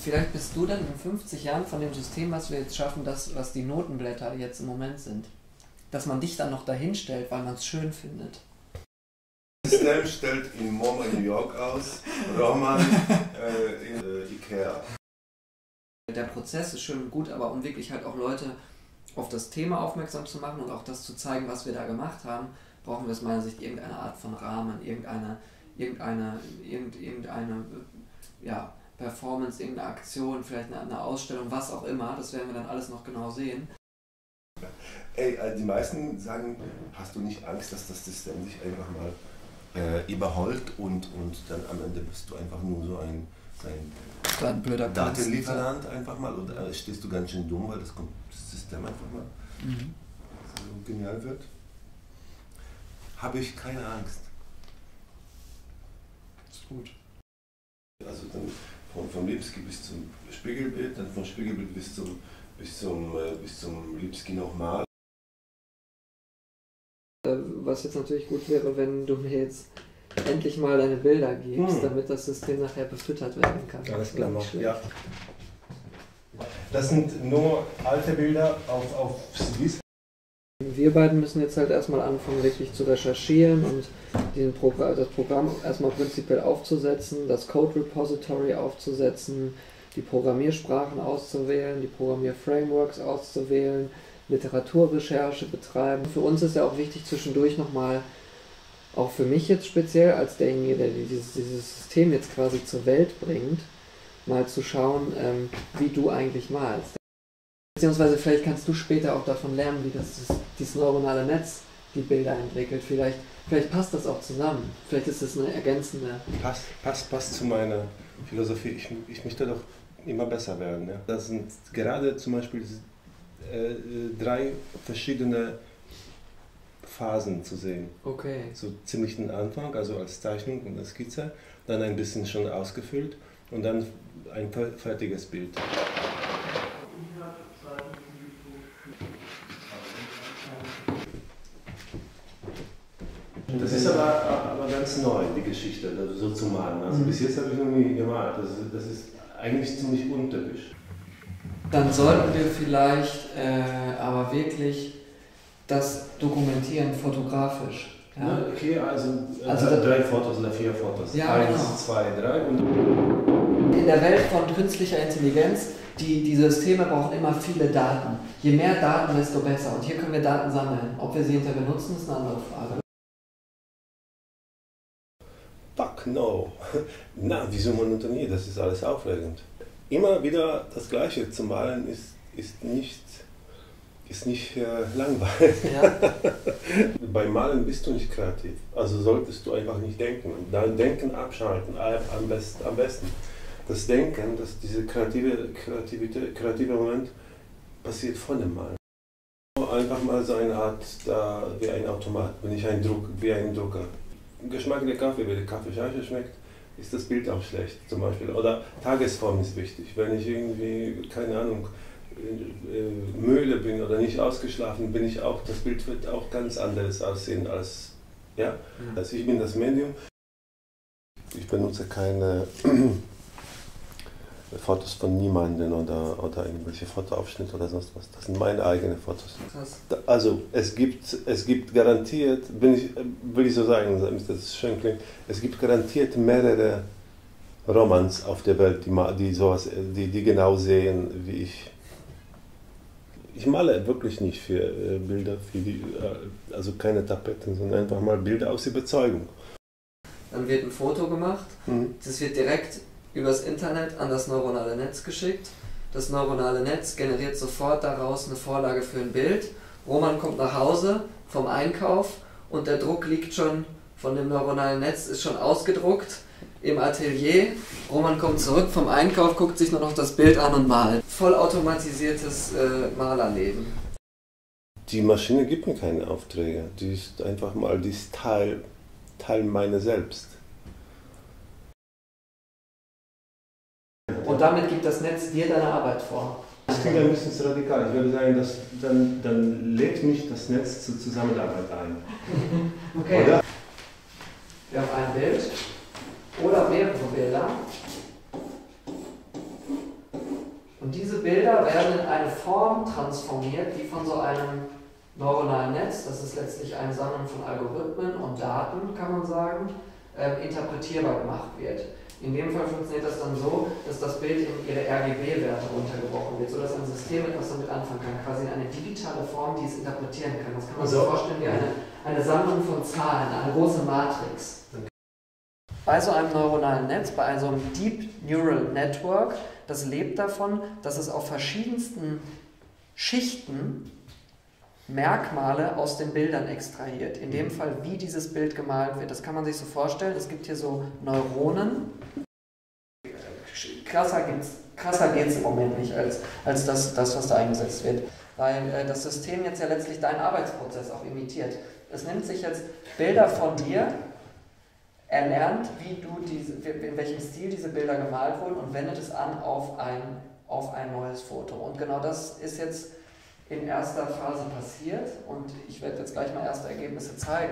Vielleicht bist du dann in 50 Jahren von dem System, was wir jetzt schaffen, das, was die Notenblätter jetzt im Moment sind. Dass man dich dann noch dahin stellt, weil man es schön findet. Das System stellt in MoMA New York aus, Roman in Ikea. Der Prozess ist schön und gut, aber um wirklich halt auch Leute auf das Thema aufmerksam zu machen und auch das zu zeigen, was wir da gemacht haben, brauchen wir aus meiner Sicht irgendeine Art von Rahmen, irgendeine ja, Performance, irgendeine Aktion, vielleicht eine Ausstellung, was auch immer. Das werden wir dann alles noch genau sehen. Ey, die meisten sagen, hast du nicht Angst, dass das System dich einfach mal überholt und dann am Ende bist du einfach nur so ein blöder Datenlieferant einfach mal, oder stehst du ganz schön dumm, weil das System einfach mal so genial wird? Habe ich keine Angst. Ist gut. Also dann vom Lipski bis zum Spiegelbild, dann vom Spiegelbild bis zum Lipski nochmal. Was jetzt natürlich gut wäre, wenn du mir jetzt endlich mal deine Bilder gibst, damit das System nachher befüttert werden kann. Alles klar, ja. Das sind nur alte Bilder auf Swiss. Wir beiden müssen jetzt halt erstmal anfangen, wirklich zu recherchieren und das Programm erstmal prinzipiell aufzusetzen, das Code Repository aufzusetzen, die Programmiersprachen auszuwählen, die Programmierframeworks auszuwählen, Literaturrecherche betreiben. Für uns ist ja auch wichtig zwischendurch nochmal, auch für mich jetzt speziell, als derjenige, der dieses System jetzt quasi zur Welt bringt, mal zu schauen, wie du eigentlich malst. Beziehungsweise vielleicht kannst du später auch davon lernen, wie dieses neuronale Netz die Bilder entwickelt. Vielleicht passt das auch zusammen. Vielleicht ist das eine ergänzende... Passt zu meiner Philosophie. Ich möchte doch immer besser werden. Ja? Das sind gerade zum Beispiel 3 verschiedene Phasen zu sehen. Okay. So ziemlich den Anfang, also als Zeichnung und als Skizze, dann ein bisschen schon ausgefüllt und dann ein fertiges Bild. Das ist aber ganz neu, die Geschichte, so zu malen. Also bis jetzt habe ich noch nie gemalt. Das ist eigentlich ziemlich untypisch. Dann sollten wir vielleicht aber wirklich das dokumentieren fotografisch. Ja? Okay, also 3 Fotos oder 4 Fotos. Ja, 1, genau. 2, 3 und... In der Welt von künstlicher Intelligenz, die Systeme brauchen immer viele Daten. Je mehr Daten, desto besser. Und hier können wir Daten sammeln. Ob wir sie hinterher benutzen, ist eine andere Frage. Fuck no. Na, wieso monotoniert? Das ist alles aufregend. Immer wieder das Gleiche zu malen ist nicht langweilig. Ja. Beim Malen bist du nicht kreativ. Also solltest du einfach nicht denken. Dein Denken abschalten, am besten. Das Denken, dieser kreative Moment passiert vor dem Malen. Einfach mal so eine Art, wie ein Automat, wie ein Drucker. Geschmack der Kaffee, wenn der Kaffee scheiße schmeckt, ist das Bild auch schlecht zum Beispiel. Oder Tagesform ist wichtig. Wenn ich irgendwie, keine Ahnung, müde bin oder nicht ausgeschlafen bin, das Bild wird auch ganz anders aussehen als, ja. Also ich bin das Medium. Ich benutze keine Fotos von niemandem oder irgendwelche Fotoaufschnitte oder sonst was. Das sind meine eigenen Fotos. Krass. Also es gibt garantiert, will ich so sagen, damit das schön klingt, es gibt garantiert mehrere Romans auf der Welt, die genau sehen, wie ich. Ich male wirklich nicht für Bilder, also keine Tapeten, sondern einfach mal Bilder aus Überzeugung. Dann wird ein Foto gemacht, das wird direkt übers Internet an das neuronale Netz geschickt. Das neuronale Netz generiert sofort daraus eine Vorlage für ein Bild. Roman kommt nach Hause vom Einkauf und der Druck liegt schon von dem neuronalen Netz, ist schon ausgedruckt im Atelier. Roman kommt zurück vom Einkauf, guckt sich nur noch das Bild an und malt. Vollautomatisiertes Malerleben. Die Maschine gibt mir keine Aufträge. Die ist einfach mal Teil meiner selbst. Und damit gibt das Netz dir deine Arbeit vor. Das klingt ein bisschen zu radikal. Ich würde sagen, dann lädt mich das Netz zur Zusammenarbeit ein. Okay. Oder? Wir haben ein Bild oder mehrere Bilder. Form transformiert, die von so einem neuronalen Netz, das ist letztlich eine Sammlung von Algorithmen und Daten, kann man sagen, interpretierbar gemacht wird. In dem Fall funktioniert das dann so, dass das Bild in ihre RGB-Werte runtergebrochen wird, sodass ein System etwas damit anfangen kann, quasi in eine digitale Form, die es interpretieren kann. Das kann man sich vorstellen wie eine Sammlung von Zahlen, eine große Matrix. Bei so einem neuronalen Netz, bei so einem Deep Neural Network, das lebt davon, dass es auf verschiedensten Schichten Merkmale aus den Bildern extrahiert. In dem Fall, wie dieses Bild gemalt wird. Das kann man sich so vorstellen. Es gibt hier so Neuronen. Krasser geht es im Moment nicht als das, was da eingesetzt wird. Weil das System jetzt ja letztlich deinen Arbeitsprozess auch imitiert. Es nimmt sich jetzt Bilder von dir, er lernt, in welchem Stil diese Bilder gemalt wurden und wendet es an auf ein neues Foto. Und genau das ist jetzt in erster Phase passiert und ich werde jetzt gleich mal erste Ergebnisse zeigen.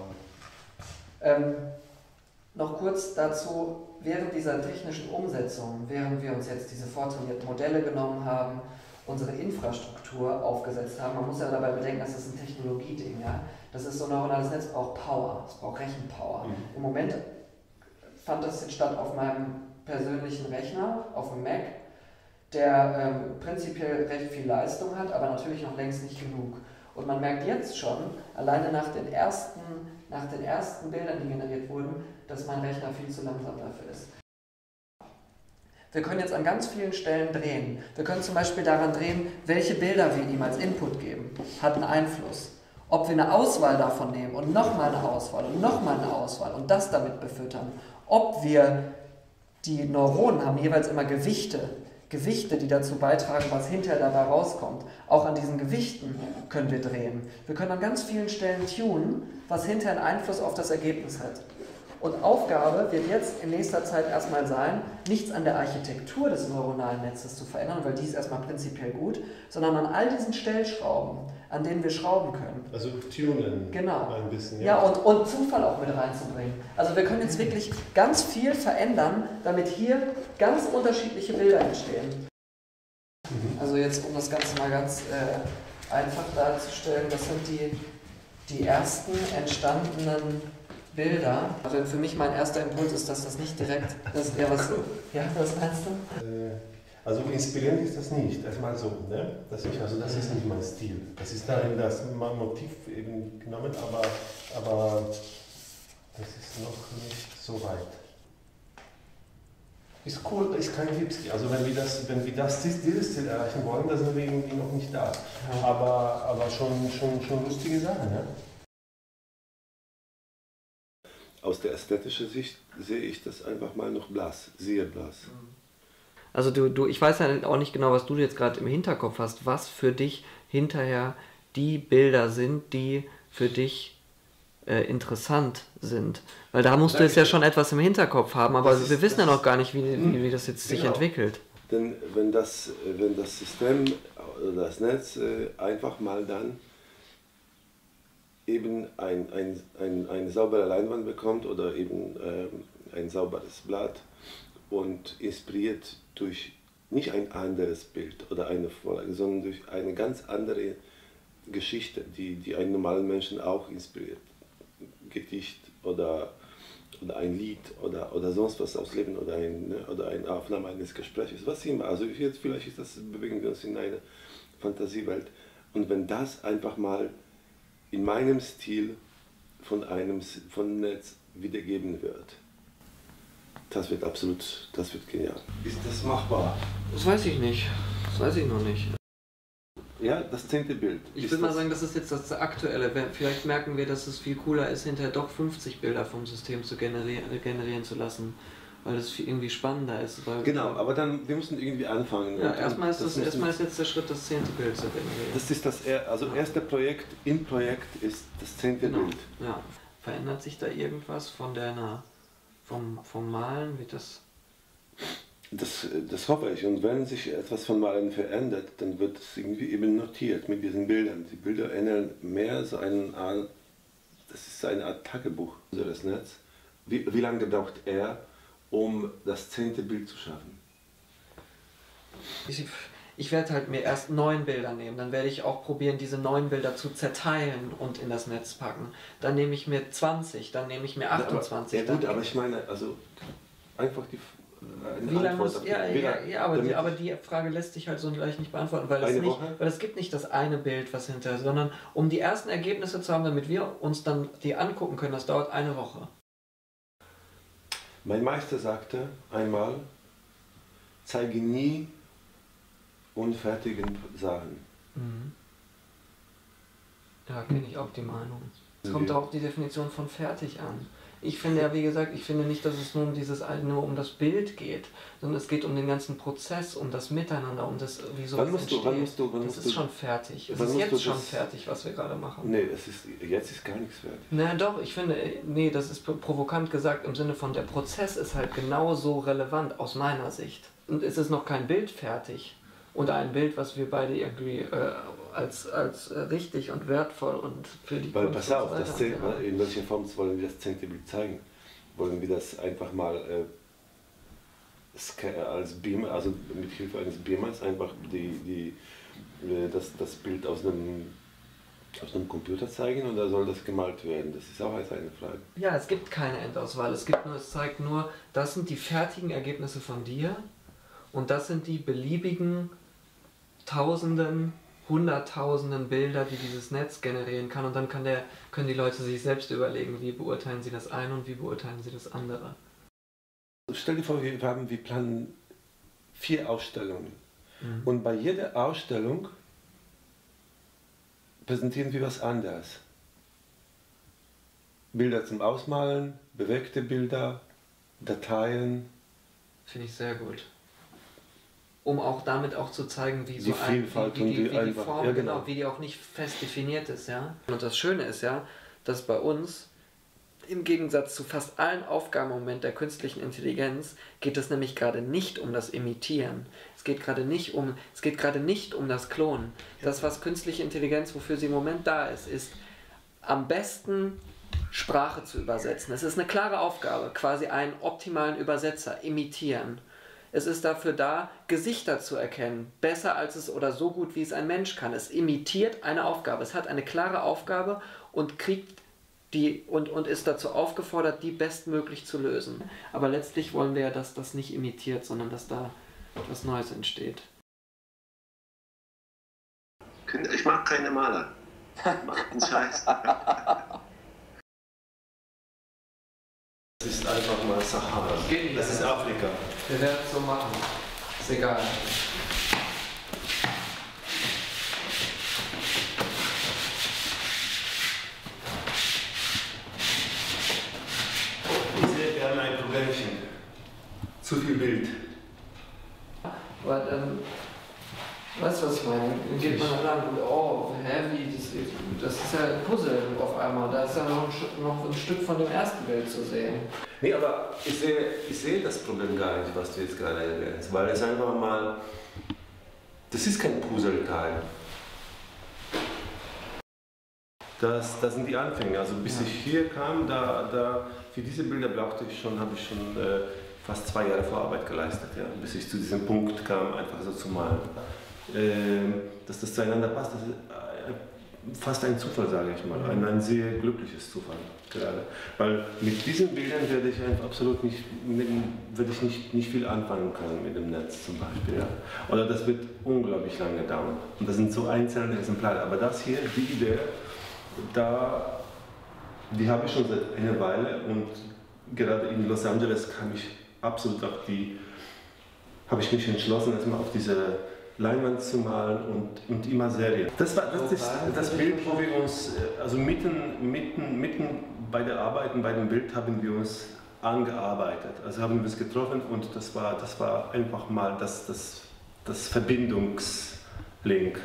Noch kurz dazu, während dieser technischen Umsetzung, während wir uns jetzt diese vortrainierten Modelle genommen haben, unsere Infrastruktur aufgesetzt haben, man muss ja dabei bedenken, das ist ein Technologieding, ja? Das ist so ein neuronales Netz, braucht Power, es braucht Rechenpower. Im Moment fand das jetzt statt auf meinem persönlichen Rechner, auf dem Mac, der prinzipiell recht viel Leistung hat, aber natürlich noch längst nicht genug. Und man merkt jetzt schon, alleine nach den ersten Bildern, die generiert wurden, dass mein Rechner viel zu langsam dafür ist. Wir können jetzt an ganz vielen Stellen drehen. Wir können zum Beispiel daran drehen, welche Bilder wir ihm als Input geben. Hat einen Einfluss. Ob wir eine Auswahl davon nehmen und nochmal eine Auswahl und nochmal eine Auswahl und das damit befüttern. Ob wir, die Neuronen haben jeweils immer Gewichte, die dazu beitragen, was hinterher dabei rauskommt. Auch an diesen Gewichten können wir drehen. Wir können an ganz vielen Stellen tunen, was hinterher einen Einfluss auf das Ergebnis hat. Und Aufgabe wird jetzt in nächster Zeit erstmal sein, nichts an der Architektur des neuronalen Netzes zu verändern, weil die ist erstmal prinzipiell gut, sondern an all diesen Stellschrauben, an denen wir schrauben können. Also tunen. Genau. Ein bisschen. Ja, und Zufall auch mit reinzubringen. Also wir können jetzt wirklich ganz viel verändern, damit hier ganz unterschiedliche Bilder entstehen. Also jetzt, um das Ganze mal ganz einfach darzustellen, das sind die ersten entstandenen Bilder. Also für mich mein erster Impuls ist, dass das nicht direkt, das ist eher was, ja, was meinst du? Also inspirierend ist das nicht, erstmal so, ne? Das ist nicht mein Stil. Das ist da in das Motiv eben genommen, aber das ist noch nicht so weit. Ist cool, ist kein Lipski. Also wenn wir dieses Ziel erreichen wollen, dann sind wir irgendwie noch nicht da. Ja. Aber schon lustige Sachen, ja? Aus der ästhetischen Sicht sehe ich das einfach mal noch blass, sehr blass. Also ich weiß ja auch nicht genau, was du jetzt gerade im Hinterkopf hast, was für dich hinterher die Bilder sind, die für dich interessant sind. Weil da musst du jetzt ja schon etwas im Hinterkopf haben, aber wir wissen ja noch gar nicht, wie das jetzt sich entwickelt. Denn wenn das System oder das Netz einfach mal dann eben eine saubere Leinwand bekommt oder eben ein sauberes Blatt und inspiriert durch nicht ein anderes Bild oder eine Vorlage, sondern durch eine ganz andere Geschichte, die einen normalen Menschen auch inspiriert. Gedicht oder ein Lied oder sonst was aus Leben oder eine Aufnahme eines Gesprächs, was immer. Also jetzt vielleicht bewegen wir uns in eine Fantasiewelt. Und wenn das einfach mal in meinem Stil von Netz wiedergeben wird, das wird genial. Ist das machbar? Das weiß ich nicht. Das weiß ich noch nicht. Ja, das 10. Bild. Ich würde mal sagen, das ist jetzt das aktuelle. Vielleicht merken wir, dass es viel cooler ist, hinterher doch 50 Bilder vom System zu generieren zu lassen, weil es irgendwie spannender ist. Genau, aber wir müssen irgendwie anfangen. Ja, erstmal ist jetzt der Schritt, das 10. Bild zu generieren. Das ist erste Projekt ist das 10. Genau. Bild. Ja. Verändert sich da irgendwas vom Malen? Wird das... Das hoffe ich. Und wenn sich etwas von Malen verändert, dann wird es irgendwie eben notiert mit diesen Bildern. Die Bilder ähneln mehr so das ist eine Art Tagebuch unseres Netzes. Wie lange braucht er, um das 10. Bild zu schaffen? ich werde halt mir erst 9 Bilder nehmen, dann werde ich auch probieren, diese 9 Bilder zu zerteilen und in das Netz packen. Dann nehme ich mir 20, dann nehme ich mir 28. Ja gut, aber ich meine, also einfach die wie lange muss, aber die Frage lässt sich halt so gleich nicht beantworten, weil es gibt nicht das eine Bild, was hinterher, sondern um die ersten Ergebnisse zu haben, damit wir uns dann die angucken können, das dauert eine Woche. Mein Meister sagte einmal, zeige nie unfertigen Sachen. Mhm. Ja, kenne ich auch die Meinung. Es kommt auch auf die Definition von fertig an. Ich finde ja, wie gesagt, ich finde nicht, dass es nur um das Bild geht, sondern es geht um den ganzen Prozess, um das Miteinander, um das, wie sowas entsteht. Das ist schon fertig. Es ist jetzt schon fertig, was wir gerade machen. Nee, jetzt ist gar nichts fertig. Na doch, ich finde, nee, das ist provokant gesagt im Sinne von, der Prozess ist halt genauso relevant aus meiner Sicht. Und es ist noch kein Bild fertig. Oder ein Bild, was wir beide irgendwie als richtig und wertvoll und für die Kunst. Pass auf, in welcher Form wollen wir das Zehntebild zeigen? Wollen wir das einfach mal als Beamer, also mit Hilfe eines Beamers einfach das Bild aus einem Computer zeigen oder soll das gemalt werden? Das ist auch eine Frage. Ja, es gibt keine Endauswahl. Es zeigt nur, das sind die fertigen Ergebnisse von dir und das sind die beliebigen Tausenden, Hunderttausenden Bilder, die dieses Netz generieren kann, und dann können die Leute sich selbst überlegen, wie beurteilen sie das eine und wie beurteilen sie das andere. Stell dir vor, wir planen 4 Ausstellungen und bei jeder Ausstellung präsentieren wir was anderes. Bilder zum Ausmalen, bewegte Bilder, Dateien. Finde ich sehr gut. Um auch damit auch zu zeigen, wie die Vielfalt und die Form, ja, genau, wie die auch nicht fest definiert ist, ja. Und das Schöne ist ja, dass bei uns, im Gegensatz zu fast allen Aufgaben im Moment der künstlichen Intelligenz, geht es nämlich gerade nicht um das Imitieren. Es geht gerade nicht um das Klonen. Das, was künstliche Intelligenz, wofür sie im Moment da ist, ist am besten Sprache zu übersetzen. Es ist eine klare Aufgabe, quasi einen optimalen Übersetzer, imitieren. Es ist dafür da, Gesichter zu erkennen, besser als es oder so gut wie es ein Mensch kann. Es imitiert eine Aufgabe. Es hat eine klare Aufgabe und kriegt und ist dazu aufgefordert, die bestmöglich zu lösen. Aber letztlich wollen wir ja, dass das nicht imitiert, sondern dass da etwas Neues entsteht. Ich mag keine Maler. Macht einen Scheiß. Das ist einfach mal Sahara. Das ist Afrika. Wir werden es so machen. Ist egal. Ich sehe, wir haben ein Problemchen. Zu viel Bild. Aber dann, weißt du, was ich meine? Dann geht man da lang und oh, heavy, das ist ja ein Puzzle auf einmal. Da ist ja noch ein Stück von dem ersten Bild zu sehen. Nee, aber ich sehe das Problem gar nicht, was du jetzt gerade erwähnst, weil es einfach mal, das ist kein Puzzleteil. Das sind die Anfänge. Also bis ich hier kam, für diese Bilder habe ich schon fast 2 Jahre Vorarbeit geleistet, ja, bis ich zu diesem Punkt kam, einfach so zu malen. Dass das zueinander passt, das ist fast ein Zufall, sage ich mal, ein sehr glückliches Zufall gerade. Weil mit diesen Bildern werde ich einfach absolut nicht viel anfangen können mit dem Netz zum Beispiel. Ja. Oder das wird unglaublich lange dauern. Und das sind so einzelne Exemplare. Aber das hier, die Idee, die habe ich schon seit einer Weile, und gerade in Los Angeles habe ich mich entschlossen, erstmal auf diese Leinwand zu malen und immer Serien. Das ist das Bild, wo wir uns, also mitten bei der Arbeit, bei dem Bild haben wir uns angearbeitet. Also haben wir uns getroffen und das war einfach mal das Verbindungslink.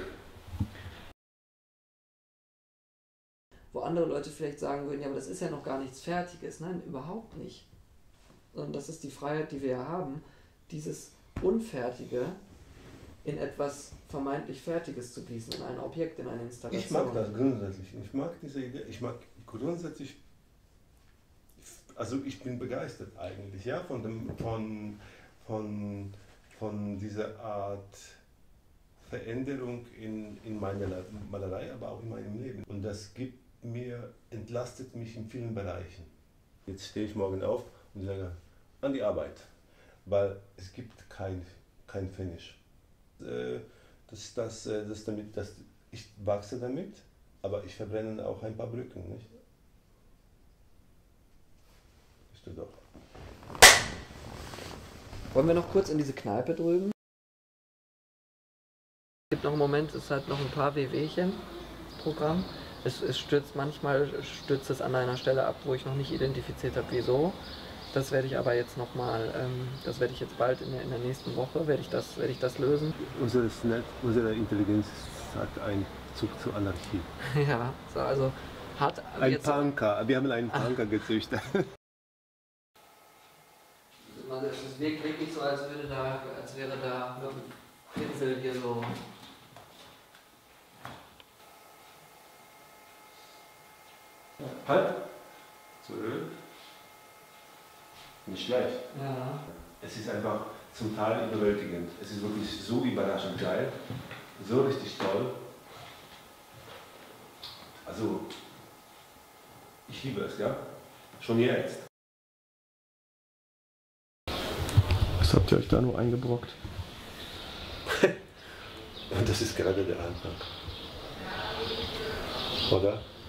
Wo andere Leute vielleicht sagen würden, ja, aber das ist ja noch gar nichts Fertiges. Nein, überhaupt nicht. Sondern das ist die Freiheit, die wir ja haben, dieses Unfertige in etwas vermeintlich Fertiges zu gießen, in ein Objekt, in eine Installation. Ich mag das grundsätzlich. Ich mag diese Idee. Ich mag grundsätzlich, also ich bin begeistert eigentlich, ja, von dieser Art Veränderung in meiner Malerei, aber auch in meinem Leben. Und das entlastet mich in vielen Bereichen. Jetzt stehe ich morgen auf und sage, an die Arbeit, weil es gibt kein Finish. Ich wachse damit, aber ich verbrenne auch ein paar Brücken, nicht? Ist du doch. Wollen wir noch kurz in diese Kneipe drüben? Es gibt noch einen Moment, es hat noch ein paar Wehwehchen, das Programm. Manchmal stürzt es an einer Stelle ab, wo ich noch nicht identifiziert habe, wieso. Das werde ich aber jetzt nochmal, das werde ich jetzt bald in der nächsten Woche, werde ich das lösen. Unsere Intelligenz hat einen Zug zur Anarchie. Ja, so, also hat ein Punker, wir haben einen Punker gezüchtet. Es wirkt wirklich so, als wäre da nur ein Pinsel hier so. Halt! Zurück. Nicht schlecht. Ja. Es ist einfach zum Teil überwältigend. Es ist wirklich so überraschend geil, so richtig toll. Also, ich liebe es, ja? Schon jetzt. Was habt ihr euch da nur eingebrockt? Das ist gerade der Anfang. Oder?